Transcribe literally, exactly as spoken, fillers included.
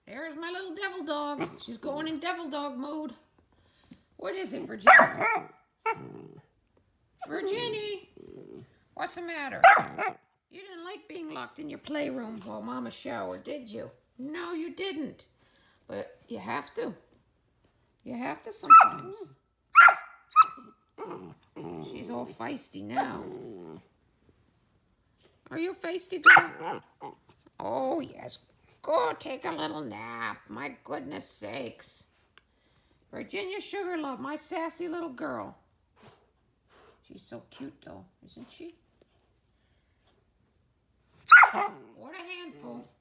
There's my little devil dog. She's going in devil dog mode. What is it, Virginia? Virginia, what's the matter? You didn't like being locked in your playroom while Mama showered, did you? No, you didn't. But you have to. You have to sometimes. She's all feisty now. Are you feisty, girl? Oh, yes. Go take a little nap. My goodness sakes. VirginiaSugarLove, my sassy little girl. She's so cute, though, isn't she? What a handful.